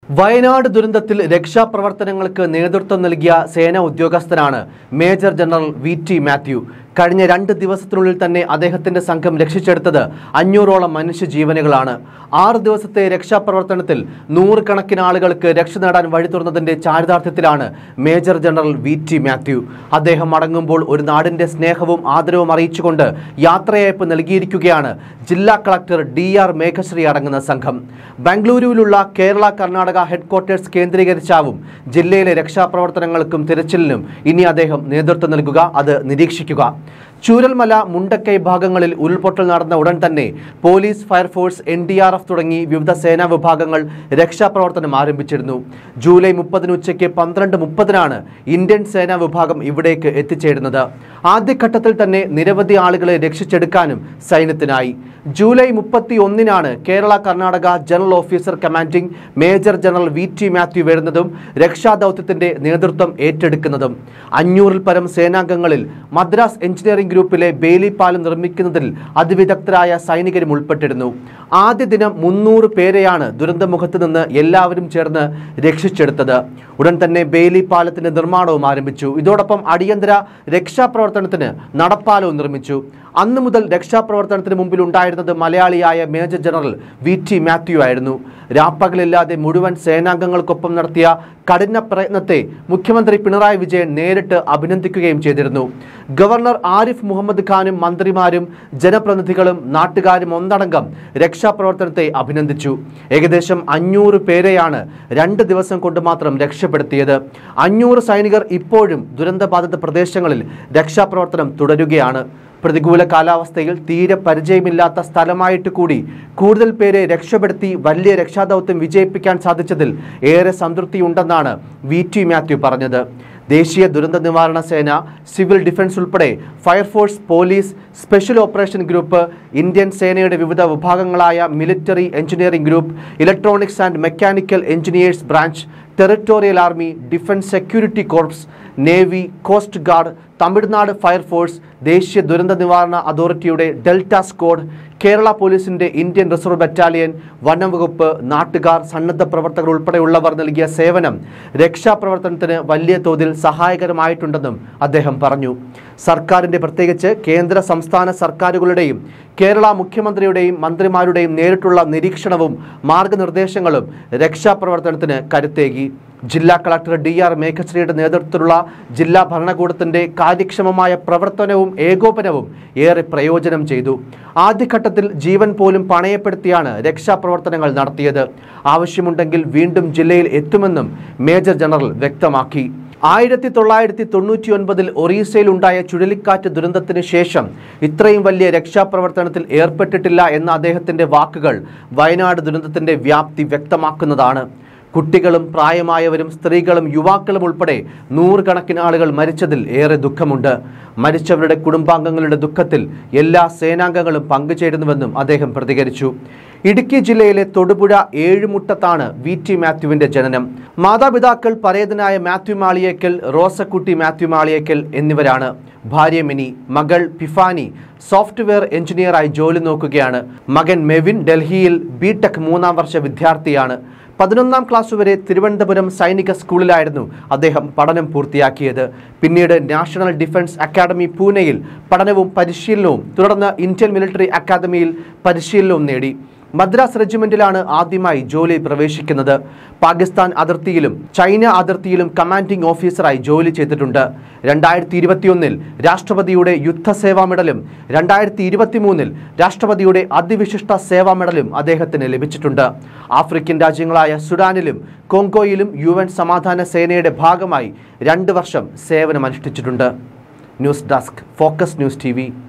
വയനാട് ദുരന്തത്തിൽ രക്ഷാപ്രവർത്തനങ്ങൾക്ക് നേതൃത്വം നൽകിയ സേനാ ഉദ്യോഗസ്ഥനാണ് മേജർ ജനറൽ വി.ടി. മാത്യു. കഴിഞ്ഞ 2 ദിവസത്തിനുള്ളിൽ തന്നെ അദ്ദേഹത്തിന്റെ സംഘം രക്ഷിച്ചെടുത്തത് 500ഓളം മനുഷ്യജീവനുകളാണ്. 6 ദിവസത്തെ രക്ഷാപ്രവർത്തനത്തിൽ 100 കണക്കിന് ആളുകൾക്ക് രക്ഷ നേടാൻ വഴി തുറന്നതിന്റെ ചാരിതാർത്ഥ്യത്തിലാണ് മേജർ ജനറൽ വി.ടി. മാത്യു. അദ്ദേഹം മടങ്ങുമ്പോൾ ഒരു നാടിന്റെ സ്നേഹവും ആദരവും അറിയിച്ചുകൊണ്ട് യാത്രയയപ്പ് നൽകിയിരിക്കുകയാണ് ജില്ലാ കളക്ടർ D.R. മേഘശ്രീ അടങ്ങുന്ന സംഘം. ബംഗളൂരുവിലുള്ള കേരള കർണാടക ഹെഡ്ക്വാർട്ടേഴ്സ് കേന്ദ്രീകരിച്ചാവും ജില്ലയിലെ രക്ഷാപ്രവർത്തനങ്ങൾക്കും തിരച്ചിലിനും ഇനി അദ്ദേഹം നേതൃത്വം നൽകുക, അത് നിരീക്ഷിക്കുക. ചൂരൽമല, മുണ്ടക്കൈ ഭാഗങ്ങളിൽ ഉരുൾപൊട്ടൽ നടന്ന ഉടൻ തന്നെ പോലീസ്, ഫയർഫോഴ്സ്, NDRF തുടങ്ങി വിവിധ സേനാ വിഭാഗങ്ങൾ രക്ഷാപ്രവർത്തനം ആരംഭിച്ചിരുന്നു. ജൂലൈ 30 ഉച്ചയ്ക്ക് 12:30 ഇന്ത്യൻ സേനാ വിഭാഗം ഇവിടേക്ക് എത്തിച്ചേരുന്നത്. ആദ്യഘട്ടത്തിൽ തന്നെ നിരവധി ആളുകളെ രക്ഷിച്ചെടുക്കാനും സൈന്യത്തിനായി. July 31 Kerala Karnataka general officer commanding major general VT. Mathew വരുന്നതും രക്ഷാദൌത്യത്തിന്റെ നേതൃത്വം ഏറ്റെടുക്കുന്നതും. 500-ൽ പരം സേനാംഗങ്ങളിൽ മദ്രാസ് എഞ്ചിനീയറിംഗ് ഗ്രൂപ്പിലെ ബെയിലി പാലം നിർമ്മിക്കുന്നതിൽ അതിവിദഗ്ധരായ സൈനികരും ഉൾപ്പെട്ടിരുന്നു. ആദ്യ ദിനം 300 പേരെയാണ് ദുരന്തമുഖത്ത് നിന്ന് എല്ലാവരും ചേർന്ന് രക്ഷിച്ചെടുത്തത്. ഉടൻ തന്നെ ബെയിലി പാലത്തിന്റെ നിർമ്മാണവും ആരംഭിച്ചു. ഇതോടൊപ്പം അടിയന്തര രക്ഷാപ്രവർത്തനത്തിന് നടപ്പാലവും നിർമ്മിച്ചു. അന്നു മുതൽ രക്ഷാപ്രവർത്തനത്തിന് മുമ്പിൽ ഉണ്ടായിരുന്നത് മലയാളിയായ മേജർ ജനറൽ വി.ടി. മാത്യു ആയിരുന്നു. രാപ്പകലില്ലാതെ മുഴുവൻ സേനാംഗങ്ങൾക്കൊപ്പം നടത്തിയ കഠിന പ്രയത്നത്തെ മുഖ്യമന്ത്രി പിണറായി വിജയൻ നേരിട്ട് അഭിനന്ദിക്കുകയും ചെയ്തിരുന്നു. ഗവർണർ ആരിഫ് മുഹമ്മദ് ഖാനും മന്ത്രിമാരും ജനപ്രതിനിധികളും നാട്ടുകാരും ഒന്നടങ്കം രക്ഷാപ്രവർത്തനത്തെ അഭിനന്ദിച്ചു. ഏകദേശം 500 പേരെയാണ് 2 ദിവസം കൊണ്ട് മാത്രം രക്ഷപ്പെടുത്തിയത്. 500 സൈനികർ ഇപ്പോഴും ദുരന്തബാധിത പ്രദേശങ്ങളിൽ രക്ഷാപ്രവർത്തനം തുടരുകയാണ്. പ്രതികൂല കാലാവസ്ഥയിൽ തീരെ പരിചയമില്ലാത്ത സ്ഥലമായിട്ട് കൂടി കൂടുതൽ പേരെ രക്ഷപ്പെടുത്തി വലിയ രക്ഷാദൌത്യം വിജയിപ്പിക്കാൻ സാധിച്ചതിൽ ഏറെ സംതൃപ്തിയുണ്ടെന്നാണ് വി.ടി. മാത്യു പറഞ്ഞത്. ദേശീയ ദുരന്ത നിവാരണ സേന, സിവിൽ ഡിഫൻസ് ഉൾപ്പെടെ fire force, police, special operation group, Indian സേനയുടെ വിവിധ വിഭാഗങ്ങളായ military engineering group, electronics and mechanical engineers branch, territorial army, defence security corps, navy, coast guard, Tamil Nadu fire force, ദേശീയ ദുരന്ത നിവാരണ അതോറിറ്റിയുടെ ഡെൽറ്റ സ്ക്വാഡ്, കേരള പോലീസിന്റെ ഇന്ത്യൻ റിസർവ് ബറ്റാലിയൻ, വനം വകുപ്പ്, നാട്ടുകാർ, സന്നദ്ധ പ്രവർത്തകർ ഉൾപ്പെടെയുള്ളവർ നൽകിയ സേവനം രക്ഷാപ്രവർത്തനത്തിന് വലിയ തോതിൽ സഹായകരമായിട്ടുണ്ടെന്നും അദ്ദേഹം പറഞ്ഞു. സർക്കാരിന്റെ, പ്രത്യേകിച്ച് കേന്ദ്ര സംസ്ഥാന സർക്കാരുകളുടെയും കേരള മുഖ്യമന്ത്രിയുടെയും മന്ത്രിമാരുടെയും നേരിട്ടുള്ള നിരീക്ഷണവും മാർഗനിർദ്ദേശങ്ങളും രക്ഷാപ്രവർത്തനത്തിന് കരുത്തേകി. ജില്ലാ കളക്ടർ D.R. മേഘശ്രീയുടെ നേതൃത്വത്തിലുള്ള ജില്ലാ ഭരണകൂടത്തിന്റെ കാര്യക്ഷമമായ പ്രവർത്തനവും ഏകോപനവും ഏറെ പ്രയോജനം ചെയ്തു. ആദ്യഘട്ടത്തിൽ ജീവൻ പോലും പണയപ്പെടുത്തിയാണ് രക്ഷാപ്രവർത്തനങ്ങൾ നടത്തിയത്. ആവശ്യമുണ്ടെങ്കിൽ വീണ്ടും ജില്ലയിൽ എത്തുമെന്നും മേജർ ജനറൽ വ്യക്തമാക്കി. 1999 ഒറീസയിൽ ഉണ്ടായ ചുഴലിക്കാറ്റ് ദുരന്തത്തിന് ശേഷം ഇത്രയും വലിയ രക്ഷാപ്രവർത്തനത്തിൽ ഏർപ്പെട്ടിട്ടില്ല എന്ന അദ്ദേഹത്തിന്റെ വാക്കുകൾ വയനാട് ദുരന്തത്തിന്റെ വ്യാപ്തി വ്യക്തമാക്കുന്നതാണ്. കുട്ടികളും പ്രായമായവരും സ്ത്രീകളും യുവാക്കളും ഉൾപ്പെടെ 100 കണക്കിന് ആളുകൾ മരിച്ചതിൽ ഏറെ ദുഃഖമുണ്ട്. മരിച്ചവരുടെ കുടുംബാംഗങ്ങളുടെ ദുഃഖത്തിൽ എല്ലാ സേനാംഗങ്ങളും പങ്കുചേരുന്നുവെന്നും അദ്ദേഹം പ്രതികരിച്ചു. ഇടുക്കി ജില്ലയിലെ തൊടുപുഴ ഏഴുമുട്ടത്താണ് വി.ടി. മാത്യുവിന്റെ ജനനം. മാതാപിതാക്കൾ പരേതനായ മാത്യു മാളിയേക്കൽ, റോസക്കുട്ടി മാത്യു മാളിയേക്കൽ എന്നിവരാണ്. ഭാര്യ മിനി, മകൾ പിഫാനി സോഫ്റ്റ്വെയർ എഞ്ചിനീയറായി ജോലി നോക്കുകയാണ്. മകൻ മെവിൻ ഡൽഹിയിൽ B.Tech 3ാം വർഷ വിദ്യാർത്ഥിയാണ്. 11ാം ക്ലാസ് വരെ തിരുവനന്തപുരം സൈനിക സ്കൂളിലായിരുന്നു അദ്ദേഹം പഠനം പൂർത്തിയാക്കിയത്. പിന്നീട് നാഷണൽ ഡിഫൻസ് അക്കാദമി പൂനെയിൽ പഠനവും പരിശീലനവും, തുടർന്ന് ഇന്ത്യൻ മിലിറ്ററി അക്കാദമിയിൽ പരിശീലനവും നേടി. മദ്രാസ് റെജിമെന്റിലാണ് ആദ്യമായി ജോലിയിൽ പ്രവേശിക്കുന്നത്. പാകിസ്ഥാൻ അതിർത്തിയിലും ചൈന അതിർത്തിയിലും കമാൻഡിംഗ് ഓഫീസറായി ജോലി ചെയ്തിട്ടുണ്ട്. 2021 രാഷ്ട്രപതിയുടെ യുദ്ധസേവാ മെഡലും 2023 രാഷ്ട്രപതിയുടെ അതിവിശിഷ്ട സേവാ മെഡലും അദ്ദേഹത്തിന് ലഭിച്ചിട്ടുണ്ട്. ആഫ്രിക്കൻ രാജ്യങ്ങളായ സുഡാനിലും കോങ്കോയിലും UN സമാധാന സേനയുടെ ഭാഗമായി 2 വർഷം സേവനമനുഷ്ഠിച്ചിട്ടുണ്ട്. News desk, focus news TV.